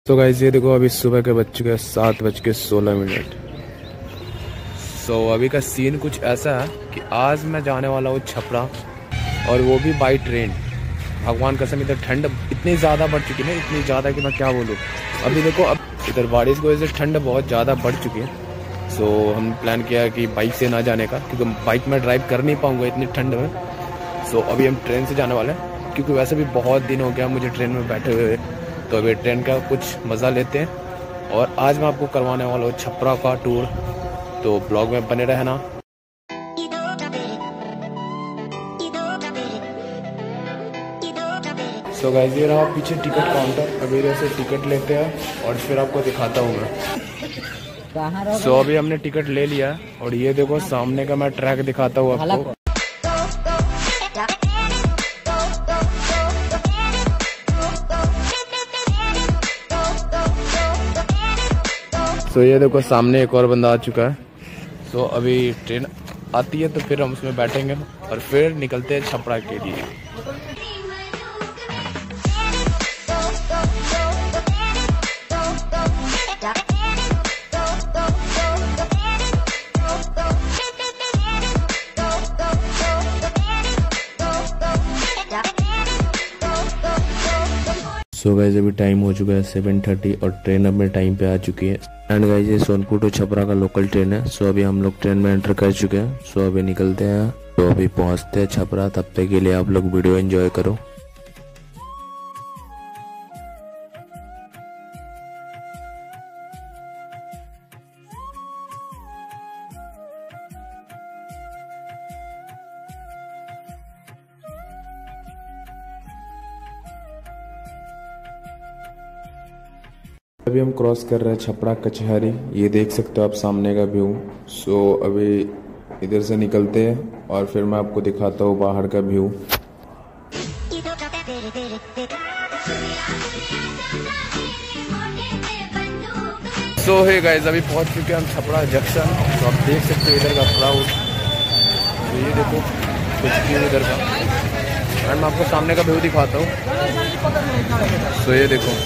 तो गाइस ये देखो अभी सुबह के बज चुके हैं 7:16। सो अभी का सीन कुछ ऐसा है कि आज मैं जाने वाला हूँ छपरा, और वो भी बाई ट्रेन। भगवान कसम इधर ठंड इतनी ज़्यादा बढ़ चुकी है ना, इतनी ज़्यादा कि मैं क्या बोलूँ। अभी देखो अब इधर बारिश की वजह से ठंड बहुत ज़्यादा बढ़ चुकी है। सो हम प्लान किया कि बाइक से ना जाने का, क्योंकि बाइक में ड्राइव कर नहीं पाऊँगा इतनी ठंड में। सो अभी हम ट्रेन से जाने वाले हैं, क्योंकि वैसे भी बहुत दिन हो गया मुझे ट्रेन में बैठे हुए। तो अभी ट्रेन का कुछ मज़ा लेते हैं, और आज मैं आपको करवाने वाला हूँ छपरा का टूर। तो ब्लॉग में बने रहना। सो गाइस ये रहा पीछे टिकट काउंटर। अभी इधर से टिकट लेते हैं और फिर आपको दिखाता हूँ मैं। सो अभी हमने टिकट ले लिया, और ये देखो सामने का मैं ट्रैक दिखाता हूँ आपको। तो ये देखो सामने एक और बंदा आ चुका है। तो अभी ट्रेन आती है तो फिर हम उसमें बैठेंगे और फिर निकलते हैं छपरा के लिए। सो गाइस अभी टाइम हो चुका है 7:30, और ट्रेन अब मेरे टाइम पे आ चुकी है। एंड गाइस ये सोनपुर टू छपरा का लोकल ट्रेन है। सो अभी हम लोग ट्रेन में एंटर कर चुके हैं। सो अभी निकलते हैं, तो अभी पहुंचते हैं छपरा। तब तक के लिए आप लोग वीडियो एंजॉय करो। अभी हम क्रॉस कर रहे हैं छपरा कचहरी। ये देख सकते हो आप सामने का व्यू। सो अभी इधर से निकलते हैं और फिर मैं आपको दिखाता हूँ बाहर का व्यू। सो हे गाइस अभी पहुंच चुके हैं हम छपरा जंक्शन। तो आप देख सकते हो इधर का क्राउड। तो ये देखो कुछ व्यू इधर का, एंड मैं आपको सामने का व्यू दिखाता हूँ। सो ये देखो।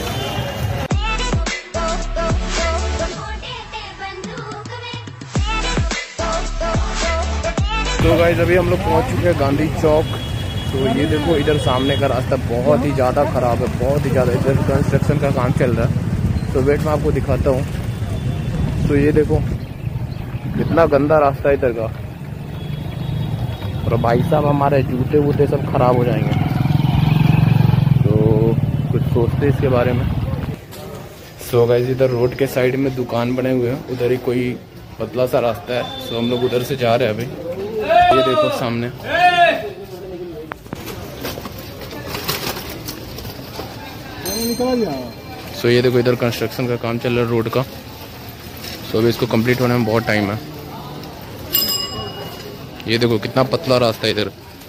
तो गाइस अभी हम लोग पहुंच चुके हैं गांधी चौक। तो ये देखो इधर सामने का रास्ता बहुत ही ज़्यादा ख़राब है, बहुत ही ज़्यादा। इधर कंस्ट्रक्शन का काम चल रहा है। तो वेट मैं आपको दिखाता हूँ। तो ये देखो कितना गंदा रास्ता है इधर का, और भाई साहब हमारे जूते वूते सब खराब हो जाएंगे। तो कुछ सोचते इसके बारे में। सो गाइस इधर रोड के साइड में दुकान बने हुए हैं, उधर ही कोई पतला सा रास्ता है। सो हम लोग उधर से जा रहे हैं अभी। ये देखो सामने। सो ये देखो इधर कंस्ट्रक्शन का काम चल रहा है रोड का। सो अभी इसको कंप्लीट होने में बहुत टाइम है। ये देखो कितना पतला रास्ता है इधर।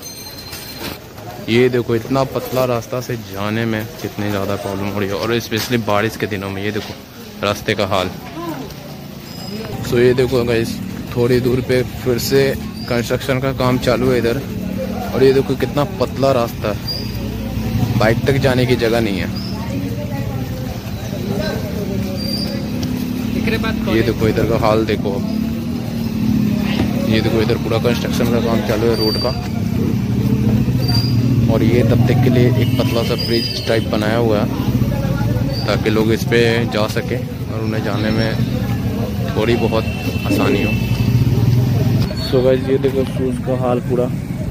ये देखो इतना पतला रास्ता से जाने में कितनी ज़्यादा प्रॉब्लम हो रही है, और स्पेशली बारिश के दिनों में। ये देखो रास्ते का हाल। सो ये देखो गाइस थोड़ी दूर पे फिर से कंस्ट्रक्शन का काम चालू है इधर, और ये देखो कितना पतला रास्ता है, बाइक तक जाने की जगह नहीं है। ये देखो इधर का हाल देखो। ये देखो इधर पूरा कंस्ट्रक्शन का काम चालू है रोड का, और ये तब तक के लिए एक पतला सा ब्रिज टाइप बनाया हुआ है ताकि लोग इस पे जा सके और उन्हें जाने में थोड़ी बहुत आसानी हो। सो गाइस ये देखो शूज का हाल पूरा।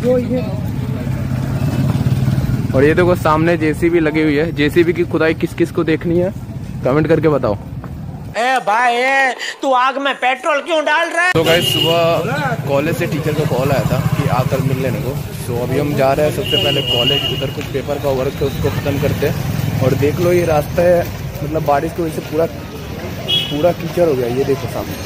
और ये देखो सामने जेसीबी लगी हुई है। जेसीबी की खुदाई किस किस को देखनी है कमेंट करके बताओ। ए भाई तू आग में पेट्रोल क्यों डाल रहा है? तो गाइस सुबह कॉलेज से टीचर का कॉल आया था कि आकर मिल लेने को। सो अभी हम जा रहे हैं सबसे पहले कॉलेज। उधर कुछ पेपर का वर्क है उसको ख़त्म करते हैं। और देख लो ये रास्ता है, मतलब बारिश की वजह से पूरा कीचड़ हो गया। ये देखो सामने।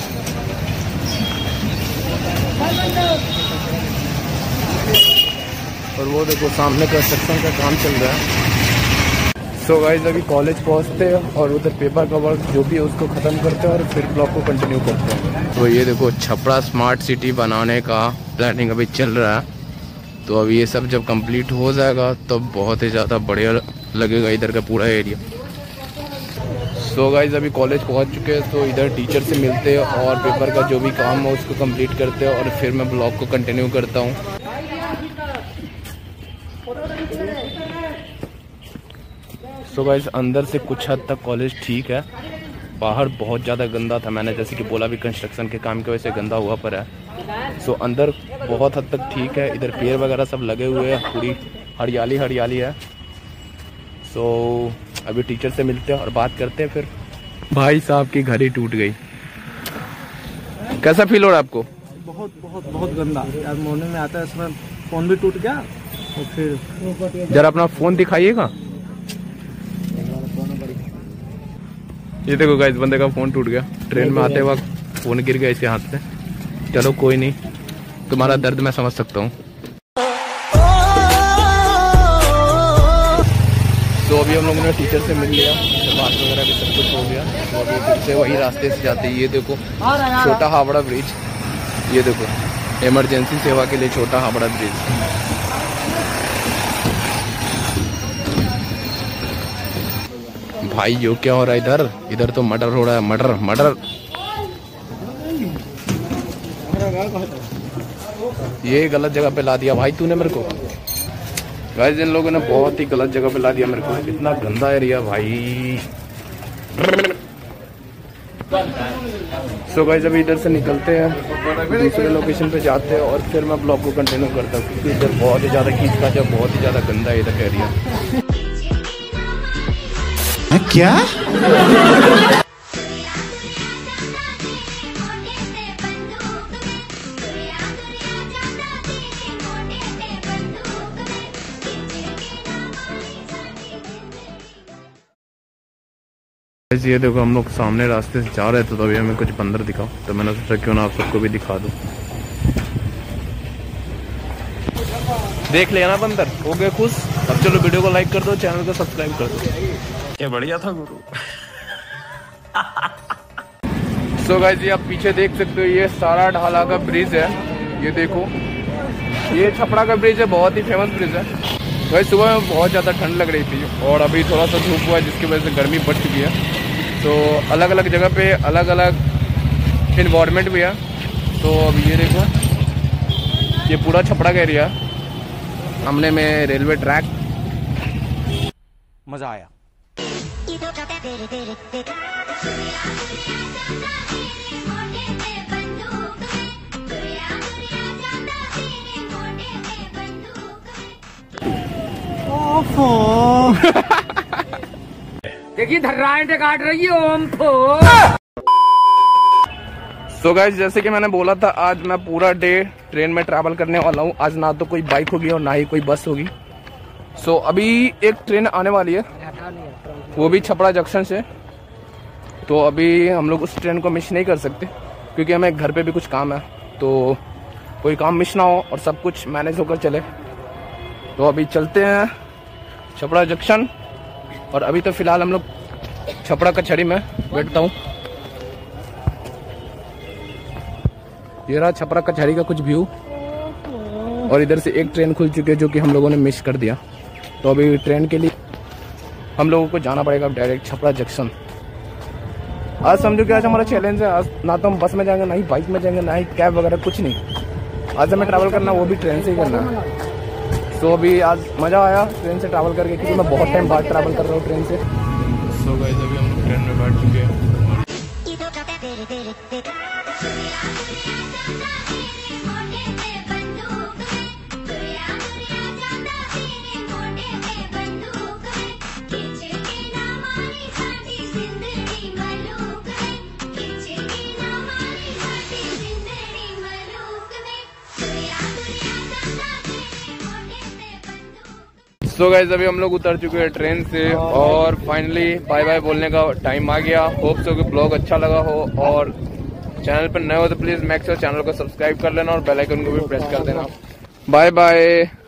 और वो देखो सामने कंस्ट्रक्शन का काम चल रहा है। सो गाइस अभी कॉलेज पहुंचते हैं और उधर पेपर का वर्क जो भी है उसको ख़त्म करते हैं और फिर ब्लॉग को कंटिन्यू करते हैं। तो ये देखो छपरा स्मार्ट सिटी बनाने का प्लानिंग अभी चल रहा है। तो अभी ये सब जब कंप्लीट हो जाएगा तब बहुत ही ज़्यादा बढ़िया लगेगा इधर का पूरा एरिया। सो गाइस अभी कॉलेज पहुंच चुके हैं, तो इधर टीचर से मिलते हैं और पेपर का जो भी काम हो उसको कंप्लीट करते हैं और फिर मैं ब्लॉग को कंटिन्यू करता हूं। सो गाइस अंदर से कुछ हद तक कॉलेज ठीक है, बाहर बहुत ज़्यादा गंदा था। मैंने जैसे कि बोला भी कंस्ट्रक्शन के काम की वजह से गंदा हुआ पर है। सो अंदर बहुत हद तक ठीक है, इधर पेड़ वगैरह सब लगे हुए हैं, पूरी हरियाली हरियाली है। सो अभी टीचर से मिलते हैं और बात करते हैं फिर। भाई साहब की घड़ी टूट गई, कैसा फील हो रहा है आपको? बहुत बहुत बहुत गंदा यार, मॉर्निंग में आता है इसमें फोन भी टूट गया। और फिर जरा अपना फोन दिखाइएगा। ये देखो गाइस बंदे का फोन टूट गया, ट्रेन में आते वक्त फोन गिर गया इसके हाथ से। चलो कोई नहीं, तुम्हारा दर्द मैं समझ सकता हूँ। तो अभी हम लोगों ने टीचर से मिल लिया, बात वगैरह भी सब कुछ हो गया। तो अभी फिर से वही रास्ते से जाते हैं। ये देखो छोटा हावड़ा ब्रिज, ये देखो इमरजेंसी सेवा के लिए छोटा हावड़ा ब्रिज। भाई यो क्या हो रहा है इधर? इधर तो मर्डर हो रहा है, मर्डर मर्डर। ये गलत जगह पे ला दिया भाई तूने मेरे को। गाइस इन लोगों ने बहुत ही गलत जगह पे ला दिया मेरे को, इतना गंदा एरिया भाई। सो गाइस अभी इधर से निकलते हैं, दूसरे लोकेशन पे जाते हैं और फिर मैं ब्लॉग को कंटिन्यू करता हूँ, क्योंकि इधर बहुत ही ज़्यादा खींच खाच है, बहुत ही ज़्यादा गंदा है इधर एरिया। क्या? ये देखो हम लोग सामने रास्ते से जा रहे थे, तो अभी हमें कुछ बंदर दिखा, तो मैंने सोचा क्यों ना आप सबको भी दिखा दूं। देख लिया ना बंदर, हो गए खुश। अब चलो वीडियो को लाइक कर दो, चैनल को सब्सक्राइब कर दो। ये बढ़िया था गुरु। सो गाइस ये आप पीछे देख सकते हो, ये सारा ढाला का ब्रिज है। ये देखो ये छपड़ा का ब्रिज है, बहुत ही फेमस ब्रिज है। भाई सुबह में बहुत ज़्यादा ठंड लग रही थी और अभी थोड़ा सा धूप हुआ है, जिसकी वजह से गर्मी बढ़ चुकी है। तो अलग अलग जगह पे अलग अलग इन्वायरमेंट भी है। तो अब ये देखो ये पूरा छपड़ा का एरिया, सामने में रेलवे ट्रैक। मजा आया। देखिए धर्राएं काट रही है ओम फो। सो गाइस जैसे कि मैंने बोला था, आज मैं पूरा डे ट्रेन में ट्रैवल करने वाला हूँ। आज ना तो कोई बाइक होगी और ना ही कोई बस होगी। सो अभी एक ट्रेन आने वाली है, वो भी छपड़ा जंक्शन से। तो अभी हम लोग उस ट्रेन को मिस नहीं कर सकते, क्योंकि हमें घर पे भी कुछ काम है, तो कोई काम मिस ना हो और सब कुछ मैनेज होकर चले। तो अभी चलते हैं छपड़ा जंक्शन। और अभी तो फिलहाल हम लोग छपड़ा कचहरी में बैठता हूँ। ये रहा छपरा कचहरी का कुछ व्यू। और इधर से एक ट्रेन खुल चुकी है, जो कि हम लोगों ने मिस कर दिया। तो अभी ट्रेन के लिए हम लोगों को जाना पड़ेगा डायरेक्ट छपरा जंक्शन। आज समझो कि आज हमारा चैलेंज है, आज ना तो हम बस में जाएंगे, ना ही बाइक में जाएंगे, ना ही कैब वगैरह कुछ नहीं। आज हमें ट्रैवल करना, वो भी ट्रेन से ही करना है। सो अभी आज मज़ा आया ट्रेन से ट्रैवल करके, क्योंकि मैं बहुत टाइम बाद ट्रैवल कर रहा हूँ ट्रेन से। सो गाइस अभी हम लोग ट्रेन में बैठ चुके हैं। सो गाइस अभी हम लोग उतर चुके हैं ट्रेन से और फाइनली बाय बाय बोलने का टाइम आ गया। होप सो कि ब्लॉग अच्छा लगा हो, और चैनल पर नए हो तो प्लीज मेक श्योर चैनल को सब्सक्राइब कर लेना और बेल आइकन को भी प्रेस कर देना। Bye bye.